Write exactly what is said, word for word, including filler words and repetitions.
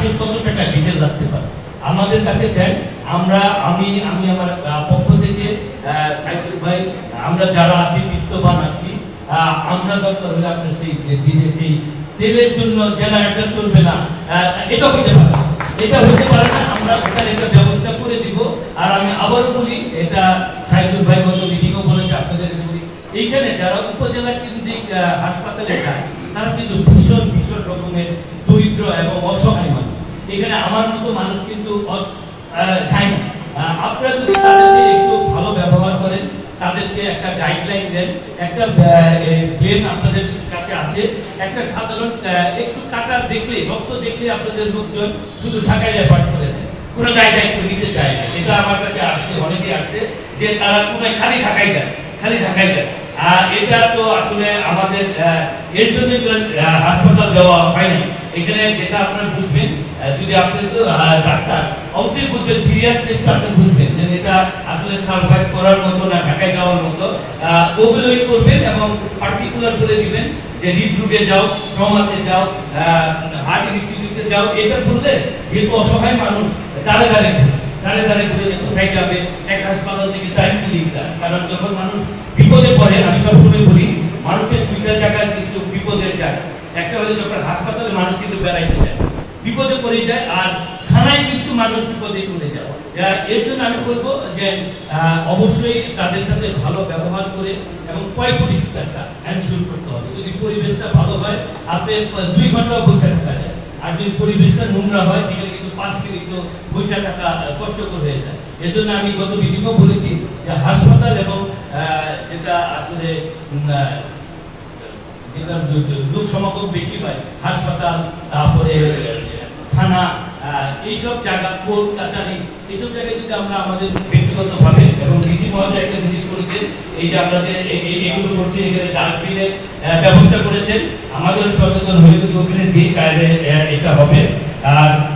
মাসে কত টাকা ডিজেল লাগতে পারে আমাদের কাছে দেন। আমরা আমি আমি আমার পক্ষ থেকে সাইদুল ভাই আমরা যারা আছি বিত্তবান আছি আমরা দরকার হলে আপনার সেই দিনে সেই তেলের জন্য জেনারেটর চলবে না এটা হতে পারে এটা হতে পারে না আমরা ওটার একটা ব্যবস্থা করে দিব। আর আমি আবারও বলি এটা সাইদুল ভাই গত মিটিংও বলেছে আপনাদের বলি এইখানে যারা উপজেলা কেন্দ্রিক হাসপাতালে যায় তারা কিন্তু ভীষণ ভীষণ রকমের দরিদ্র এবং অসহায় মানুষ। এখানে আমার মতো মানুষ কিন্তু যায় না। আপনারা যদি তাদেরকে একটু ভালো ব্যবহার করেন তাদেরকে একটা গাইডলাইন দেন একটা প্লেন আপনাদের কাছে আছে একটা সাধারণ একটু কাটা দেখলে রক্ত দেখলে আপনাদের লোকজন শুধু ঢাকায় রেফার করে দেন কোনো দায় দায়িত্ব নিতে চায় না। এটা আমার কাছে আসছে অনেকে আসছে যে তারা কোনো খালি ঢাকায় দেন খালি ঢাকায় দেন আর এটা তো আসলে আমাদের এর জন্য হাসপাতাল দেওয়া হয় না। এখানে যেটা আপনারা বুঝবেন যদি আপনি তো ডাক্তার অবশ্যই বুঝবেন সিরিয়াসনেসটা আপনি বুঝবেন যে এটা আসলে সার্ভাইভ করার মতো না ঢাকায় যাওয়ার মতো ওগুলোই করবেন এবং পার্টিকুলার বলে দিবেন যে হৃদরোগে যাও ট্রমাতে যাও হার্ট ইনস্টিটিউটে যাও এটা বললে যেহেতু অসহায় মানুষ দাঁড়ে দাঁড়ে দাঁড়ে দাঁড়ে ঘুরে কোথায় যাবে এক হাসপাতাল থেকে টাইম লিখ দেয়। কারণ যখন মানুষ বিপদে পড়ে আমি সবসময় বলি মানুষের দুইটা জায়গায় কিন্তু বিপদের যায় একটা হলে যখন হাসপাতালে মানুষ কিন্তু বেড়াইতে যায় বিপদে পড়ে যায় আর থানায় কিন্তু মানুষ বিপদে পড়ে যায়। এর জন্য আমি বলবো যে অবশ্যই তাদের সাথে ভালো ব্যবহার করে এবং পয় পরিষ্কারটা এনশিওর করতে হবে। যদি পরিবেশটা ভালো হয় আপনি দুই ঘন্টা বসে থাকা যায় আর যদি পরিবেশটা নোংরা হয় সেখানে কিন্তু পাঁচ মিনিট তো বসে থাকা কষ্টকর হয়ে যায়। এর জন্য আমি গত মিটিংও বলেছি যে হাসপাতাল এবং যেটা আসলে যেটা লোক সমাগম বেশি হয় হাসপাতাল তারপরে থানা এইসব জায়গা কোর্ট কাছারি এইসব জায়গায় যদি আমরা আমাদের ব্যক্তিগতভাবে এবং ডিজি মহোদয় একটা জিনিস করেছেন এই যে আপনাদের এইগুলো করছে এখানে ডাস্টবিনের ব্যবস্থা করেছেন আমাদের সচেতন হয়ে যদি ওখানে দিয়ে এটা হবে। আর